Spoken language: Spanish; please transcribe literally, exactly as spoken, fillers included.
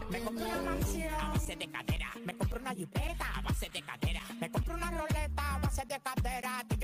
Me compré una mansión a base de cadera. Me compré una jipeta a base de cadera. Me compré una roleta a base de cadera.